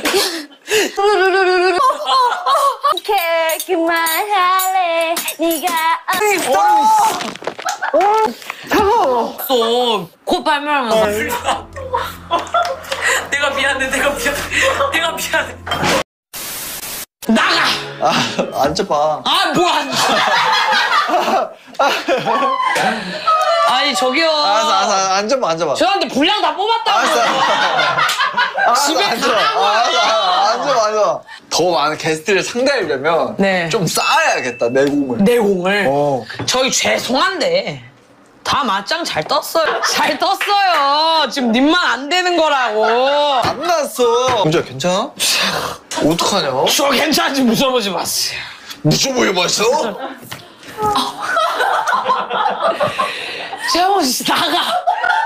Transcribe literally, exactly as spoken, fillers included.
care 그만할래 네가 없어. 곧 발명하면서. 내가 미안해, 내가 미안해, 내가 미안해. 나가! 아, 앉아봐. 아, 뭐 앉아. 아니, 저기요. 알았어, 알았어, 앉아봐, 앉아봐. 저한테 분량 다 뽑았다고. 알았어. 알았어, 집에 앉아봐. 가라고. 알았어, 앉아봐, 앉아봐. 더 많은 게스트를 상대하려면 네. 좀 쌓아야겠다, 내공을. 내공을. 어. 저희 죄송한데 다 맞짱 잘 떴어요. 잘 떴어요. 지금 님만 안 되는 거라고. 안 났어. 공주야, 괜찮아? 어떡하냐? 저 괜찮지 무서워보지 마세요. 무슨 뭐 입었어? 세영씨 나가.